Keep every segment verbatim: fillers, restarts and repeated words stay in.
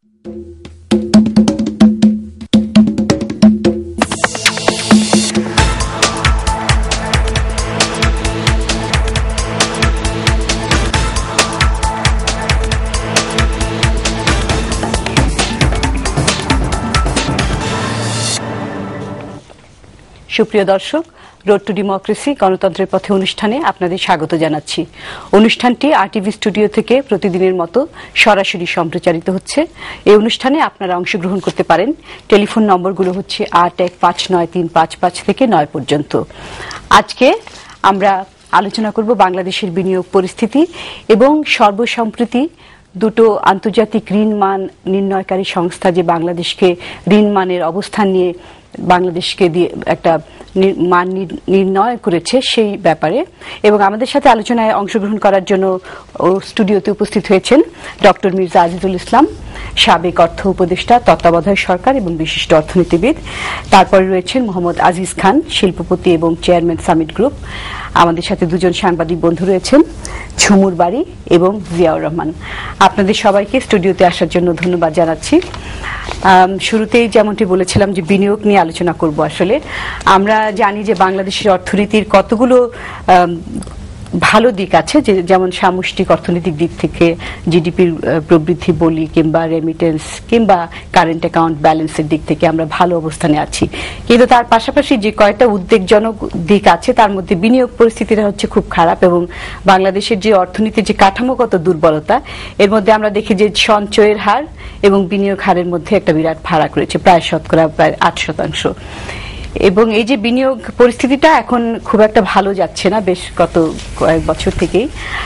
সুপ্রিয় দর্শক, road two democracy গণতন্ত্রের পথে অনুষ্ঠানে আপনাদের স্বাগত জানাচ্ছি। অনুষ্ঠানটি আরটিভি স্টুডিও থেকে প্রতিদিনের মতো সরাসরি সম্প্রচারিত হচ্ছে। এই অনুষ্ঠানে আপনারা অংশগ্রহণ করতে পারেন। টেলিফোন নম্বরগুলো হচ্ছে আট এক পাঁচ নয় তিন পাঁচ পাঁচ থেকে নয় পর্যন্ত। আজকে আমরা আলোচনা করব বাংলাদেশের বিনিয়োগ পরিস্থিতি এবং সর্বসম্প্রতি দুটো আন্তর্জাতিক ঋণ মান নির্ণয়কারী সংস্থা যে বাংলাদেশকে ঋণ মানের অবস্থান নিয়ে বাংলাদেশকে দিয়ে একটা মান নির্ণয় করেছে সেই ব্যাপারে। এবং আমাদের সাথে আলোচনায় অংশগ্রহণ করার জন্য স্টুডিওতে উপস্থিত হয়েছেন ডক্টর মির্জা আজিজুল ইসলাম, সাবেক অর্থ উপদেষ্টা, তত্ত্বাবধায়ক সরকার এবং বিশিষ্ট অর্থনীতিবিদ। তারপরে রয়েছেন মোহাম্মদ আজিজ খান, শিল্পপতি এবং চেয়ারম্যান সামিট গ্রুপ। আমাদের সাথে দুজন সাংবাদিক বন্ধু রয়েছেন, ঝুমুর বাড়ি এবং জিয়াউর রহমান। আপনাদের সবাইকে স্টুডিওতে আসার জন্য ধন্যবাদ জানাচ্ছি। শুরুতেই যেমনটি বলেছিলাম যে বিনিয়োগ নিয়ে আলোচনা করব। আসলে আমরা জানি যে বাংলাদেশের অর্থনীতির কতগুলো ভালো দিক আছে, যেমন সামষ্টিক অর্থনৈতিক দিক থেকে জিডিপির প্রবৃদ্ধি বলি কিংবা রেমিটেন্স কিংবা কারেন্ট অ্যাকাউন্ট ব্যালেন্সের দিক থেকে আমরা ভালো অবস্থানে আছি। কিন্তু তার পাশাপাশি যে কয়েকটা উদ্বেগজনক দিক আছে তার মধ্যে বিনিয়োগ পরিস্থিতিটা হচ্ছে খুব খারাপ এবং বাংলাদেশের যে অর্থনীতির যে কাঠামোগত দুর্বলতা, এর মধ্যে আমরা দেখি যে সঞ্চয়ের হার এবং বিনিয়োগ হারের মধ্যে একটা বিরাট ফারাক রয়েছে, প্রায় শতকরা প্রায় আট শতাংশ। এবং এই যে বিনিয়োগ পরিস্থিতিটা এখন খুব একটা ভালো যাচ্ছে না বেশ গত কয়েক বছর থেকেই,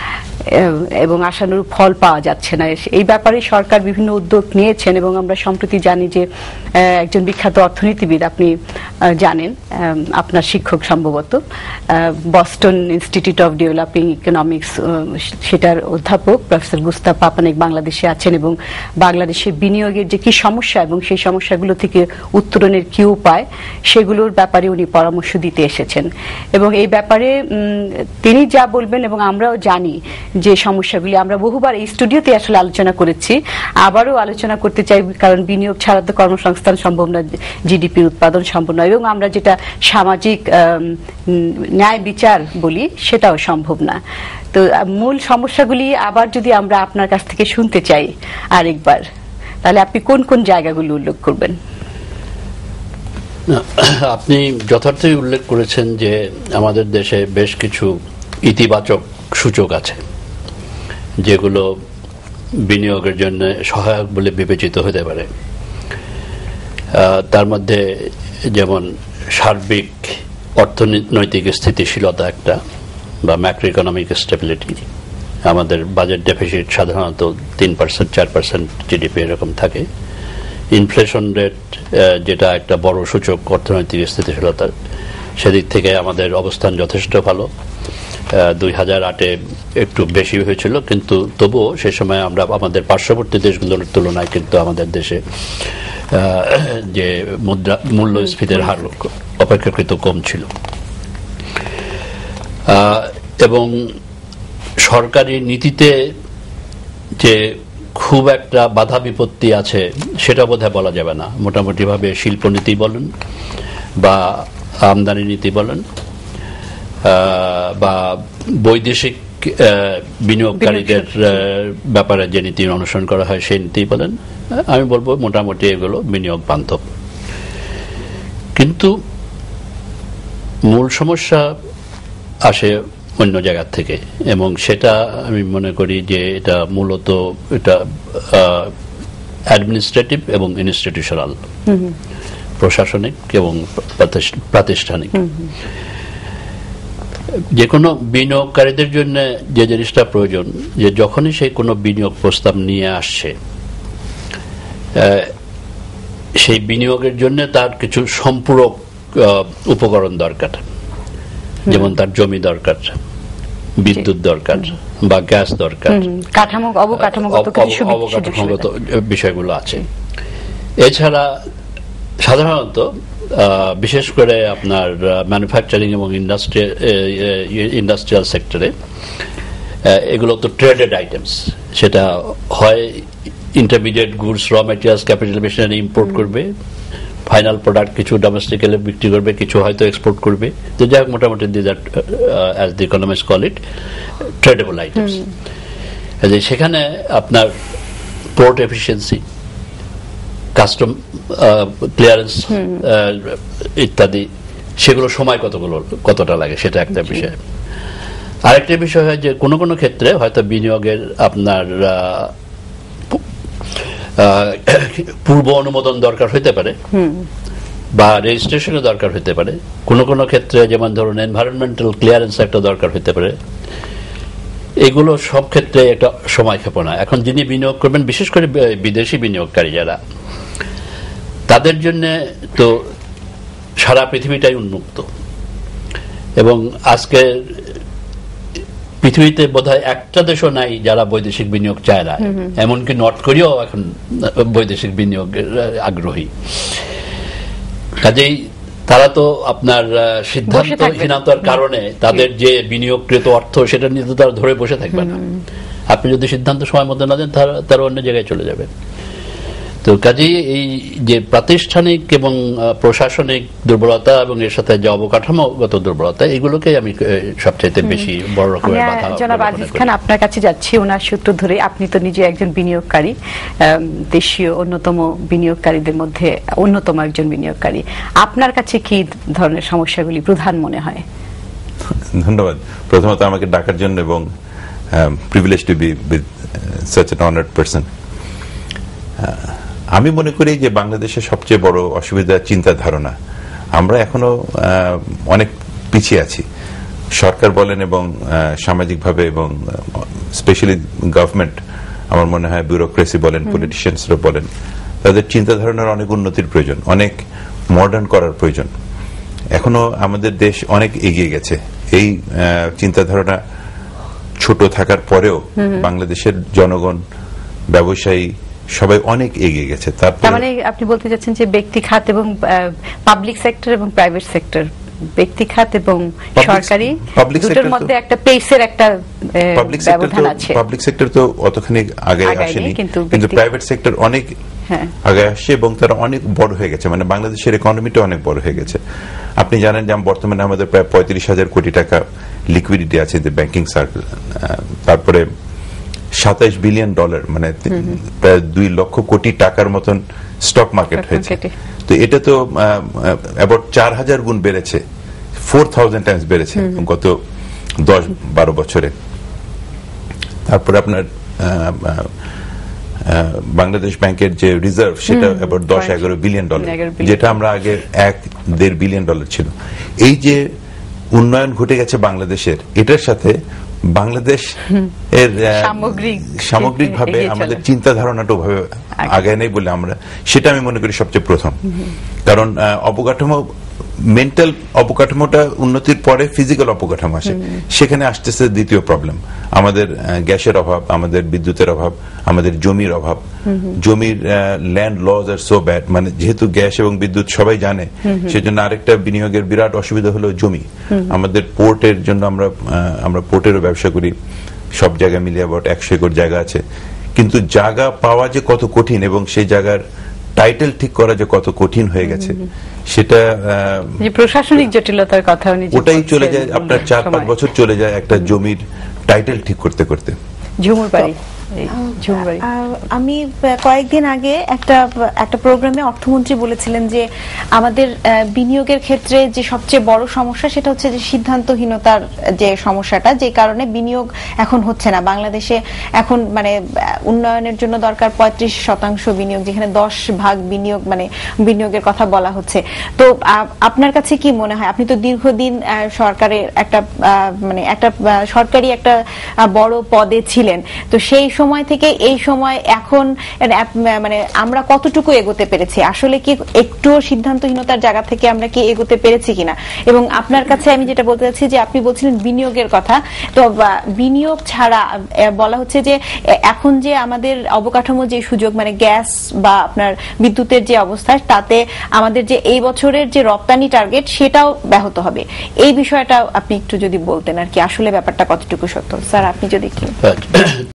এবং আশানুরূপ ফল পাওয়া যাচ্ছে না। এই ব্যাপারে সরকার বিভিন্ন উদ্যোগ নিয়েছেন এবং আমরা সম্প্রতি জানি যে একজন বিখ্যাত অর্থনীতিবিদ, আপনি জানেন, আপনার শিক্ষক সম্ভবত, Boston Institute of Developing Economics, সেটার অধ্যাপক প্রফেসর গুস্তাভ পাপানেক বাংলাদেশে আছেন এবং বাংলাদেশের বিনিয়োগের যে কি সমস্যা এবং সেই সমস্যাগুলো থেকে উত্তরণের কি উপায় সেগুলোর ব্যাপারে উনি পরামর্শ দিতে এসেছেন। এবং এই ব্যাপারে তিনি যা বলবেন এবং আমরাও জানি যে সমস্যাগুলি আমরা বহুবার এই স্টুডিওতে আসলে আলোচনা করেছি, আবারও আলোচনা করতে চাই, কারণ বিনিয়োগ ছাড়া তো কর্মসংস্থান সম্ভব না, জিডিপির উৎপাদন সম্ভব নয়, এবং আমরা যেটা সামাজিক ন্যায় বিচার বলি সেটাও সম্ভব না। তো মূল সমস্যাগুলি আবার যদি আমরা আপনার কাছ থেকে শুনতে চাই আরেকবার, তাহলে আপনি কোন কোন জায়গাগুলো উল্লেখ করবেন? আপনি যথার্থই উল্লেখ করেছেন যে আমাদের দেশে বেশ কিছু ইতিবাচক সূচক আছে যেগুলো বিনিয়োগের জন্য সহায়ক বলে বিবেচিত হতে পারে। তার মধ্যে যেমন সার্বিক অর্থনৈতিক স্থিতিশীলতা একটা, বা ম্যাক্রো ইকোনমিক স্টেবিলিটি। আমাদের বাজেট ডেফিসিট সাধারণত তিন পার্সেন্ট চার পার্সেন্ট জিডিপি এরকম থাকে। ইনফ্লেশন রেট, যেটা একটা বড় সূচক অর্থনৈতিক স্থিতিশীলতার, সেদিক থেকে আমাদের অবস্থান যথেষ্ট ভালো। দুই হাজার আটে একটু বেশি হয়েছিল, কিন্তু তবুও সে সময় আমরা আমাদের পার্শ্ববর্তী দেশগুলোর তুলনায় কিন্তু আমাদের দেশে যে মুদ্রা মূল্যস্ফীতির হার অপেক্ষাকৃত কম ছিল। এবং সরকারি নীতিতে যে খুব একটা বাধা বিপত্তি আছে সেটা বোধহয় বলা যাবে না। মোটামুটি ভাবে শিল্পনীতি বলেন বা আমদানি নীতি বলেন বা বৈদেশিক বিনিয়োগকারীদের ব্যাপারে যে নীতি অনুসরণ করা হয় সেই নীতি বলেন, আমি বলবো মোটামুটি এগুলো বিনিয়োগ বান্ধব। কিন্তু মূল সমস্যা আসে অন্য জায়গা থেকে, এবং সেটা আমি মনে করি যে এটা মূলত এটা অ্যাডমিনিস্ট্রেটিভ এবং ইনস্টিটিউশনাল, প্রশাসনিক এবং প্রাতিষ্ঠানিক। যে কোনো বিনিয়োগকারীদের জন্য যে জিনিসটা প্রয়োজন, যে যখনই সে কোনো বিনিয়োগ প্রস্তাব নিয়ে আসছে, সেই বিনিয়োগের জন্য তার কিছু সম্পূরক উপকরণ দরকার। যেমন তার জমি দরকার, বিদ্যুৎ দরকার বা গ্যাস দরকার, অবকাঠামোগত বিষয়গুলো আছে। এছাড়া সাধারণত বিশেষ করে আপনার ম্যানুফ্যাকচারিং এবং ইন্ডাস্ট্রিয়াল সেক্টরে এগুলো তো ট্রেডেড আইটেমস, সেটা হয় intermediate goods, raw materials, capital machinery import করবে, ফাইনাল প্রোডাক্ট কিছু ডোমেস্টিক্যালি বিক্রি করবে, কিছু হয়তো এক্সপোর্ট করবে। তো যাই হোক, মোটামুটি this are as the economist call it tradable items. সেখানে আপনার পোর্ট এফিসিয়েন্সি, কাস্টম ক্লিয়ারেন্স ইত্যাদি, সেগুলো সময় কতগুলো কতটা লাগে সেটা একটা বিষয়। আরেকটা বিষয় হয় যে কোনো কোনো ক্ষেত্রে হয়তো বিনিয়োগের আপনার পূর্ব অনুমোদন দরকার হইতে পারে বা রেজিস্ট্রেশনের দরকার হইতে পারে। কোনো কোনো ক্ষেত্রে যেমন ধরুন এনভায়রনমেন্টাল ক্লিয়ারেন্স একটা দরকার হইতে পারে। এগুলো সব ক্ষেত্রে একটা সময় ক্ষেপণা। এখন যিনি বিনিয়োগ করবেন, বিশেষ করে বিদেশি বিনিয়োগকারী যারা, তাদের জন্য তো সারা পৃথিবীটাই উন্মুক্ত এবং আজকে পৃথিবীতে বোধহয় একটা দেশও নাই যারা বৈদেশিক বিনিয়োগ চায় না। এমনকি নর্থ কোরিয়াও এখন বৈদেশিক বিনিয়োগের আগ্রহী। কাজেই তারা তো আপনার সিদ্ধান্তহীনতার কারণে তাদের যে বিনিয়োগকৃত অর্থ সেটা নিয়ে তো তারা ধরে বসে থাকবে না। আপনি যদি সিদ্ধান্ত সময় মতো না দেন, তারা অন্য জায়গায় চলে যাবে। তো কাজেই এই যে প্রাতিষ্ঠানিক এবং প্রশাসনিক দুর্বলতা এবং এর সাথে যে অবকাঠামোগত দুর্বলতা, এগুলোকে আমি সবচাইতে বেশি বড় রকমের বাধা। জনাব আজিজ খান, আপনার কাছে যাচ্ছি ওনার সূত্র ধরে। আপনি তো নিজে একজন বিনিয়োগকারী, দেশীয় অন্যতম বিনিয়োগকারীদের মধ্যে অন্যতম একজন বিনিয়োগকারী। আপনার কাছে কি ধরনের সমস্যাগুলি প্রধান মনে হয়? ধন্যবাদ প্রথমত আমাকে ডাকার জন্য এবং privilege to be with such an honoured person. আমি মনে করি যে বাংলাদেশের সবচেয়ে বড় অসুবিধা চিন্তা ধারণা। আমরা এখনো অনেক পিছিয়ে আছি, সরকার বলেন এবং সামাজিকভাবে, এবং স্পেশালি গভর্নমেন্ট, আমার মনে হয় ব্যুরোক্রেসি বলেন, পলিটিশিয়ানসরা বলেন, তাদের চিন্তা ধারণার অনেক উন্নতির প্রয়োজন, অনেক মডার্ন করার প্রয়োজন। এখনো আমাদের দেশ অনেক এগিয়ে গেছে। এই চিন্তা ধারণা ছোট থাকার পরেও বাংলাদেশের জনগণ, ব্যবসায়ী সবাই অনেক এগিয়ে গেছে। তার মানে আপনি বলতে চাচ্ছেন যে ব্যক্তি খাত এবং পাবলিক সেক্টর এবং প্রাইভেট সেক্টর, ব্যক্তি খাত এবং সরকারি দুটোর মধ্যে একটা পেসের একটা ব্যবধান আছে। পাবলিক সেক্টর তো অতখানি আগে আসেনি, কিন্তু প্রাইভেট সেক্টর অনেক আগে আসছে এবং তারা অনেক বড় হয়ে গেছে। মানে বাংলাদেশের ইকোনমিটা অনেক বড় হয়ে গেছে। আপনি জানেন যে বর্তমানে আমাদের প্রায় পঁয়ত্রিশ হাজার কোটি টাকা লিকুইডিটি আছে ব্যাংকিং সার্কেল। তারপরে সাতাইশ বিলিয়ন ডলার, মানে প্রায় দুই লক্ষ কোটি টাকার মতন স্টক মার্কেট হয়েছে। তো এটা তো অ্যাবাউট চার হাজার গুণ বেড়েছে, ফোর থাউজেন্ড টাইমস বেড়েছে গত দশ বারো বছরে। তারপরে আপনার বাংলাদেশ ব্যাংকের যে রিজার্ভ, সেটা অ্যাবাউট দশ এগারো বিলিয়ন ডলার, যেটা আমরা আগে এক দেড় বিলিয়ন ডলার ছিল। এই যে উন্নয়ন ঘটে গেছে বাংলাদেশের, এটার সাথে বাংলাদেশ এর সামগ্রিকভাবে আমাদের চিন্তা ধারণাটা ভাবে আগে নেই বলে আমরা, সেটা আমি মনে করি সবচেয়ে প্রথম। কারণ অবকাঠামো, মেন্টাল অবকাঠামোটা উন্নতির পরে ফিজিক্যাল অবকাঠামো আসে, সেখানে আসতেছে দ্বিতীয় প্রবলেম। আমাদের গ্যাসের অভাব, আমাদের বিদ্যুতের অভাব, আমাদের জমির অভাব। জমির land laws are so bad, মানে যেহেতু গ্যাস এবং বিদ্যুৎ সবাই জানে, সেজন্য আরেকটা বিনিয়োগের বিরাট অসুবিধা হলো জমি। আমাদের পোর্টের জন্য আমরা আমরা পোর্টেরও ব্যবসা করি, সব জায়গায় মিলিয়ে আবার একশো একর জায়গা আছে, কিন্তু জায়গা পাওয়া যে কত কঠিন এবং সেই জায়গার টাইটেল ঠিক করা যে কত কঠিন হয়ে গেছে, সেটা প্রশাসনিক জটিলতার কথা। ওটাই চলে যায় আপনার চার পাঁচ বছর চলে যায় একটা জমির টাইটেল ঠিক করতে করতে। ঝুমুর বাড়ি, আমি কয়েকদিন আগে একটা একটা প্রোগ্রামে অর্থমন্ত্রী বলেছিলেন যে আমাদের বিনিয়োগের ক্ষেত্রে যে সবচেয়ে বড় সমস্যা সেটা হচ্ছে যে সিদ্ধান্তহীনতার যে সমস্যাটা, যে কারণে বিনিয়োগ এখন হচ্ছে না বাংলাদেশে। এখন মানে উন্নয়নের জন্য দরকার পঁয়ত্রিশ শতাংশ বিনিয়োগ, যেখানে দশ ভাগ বিনিয়োগ মানে বিনিয়োগের কথা বলা হচ্ছে। তো আপনার কাছে কি মনে হয়, আপনি তো দীর্ঘদিন সরকারের একটা মানে একটা সরকারি একটা বড় পদে ছিলেন, তো সেই সময় থেকে এই সময় এখন মানে আমরা কতটুকু এগোতে পেরেছি? আসলে কি একটু সিদ্ধান্তহীনতার জায়গা থেকে আমরা কি এগোতে পেরেছি কিনা? এবং আপনার কাছে আমি যেটা বলতে চাচ্ছি যে আপনি বলছিলেন বিনিয়োগের কথা, তো বিনিয়োগ ছাড়া বলা হচ্ছে যে এখন যে আমাদের অবকাঠামো যে সুযোগ, মানে গ্যাস বা আপনার বিদ্যুতের যে অবস্থা, তাতে আমাদের যে এই বছরের যে রপ্তানি টার্গেট সেটাও ব্যাহত হবে। এই বিষয়টা আপনি একটু যদি বলতেন আর কি, আসলে ব্যাপারটা কতটুকু সত্য স্যার, আপনি যদি কি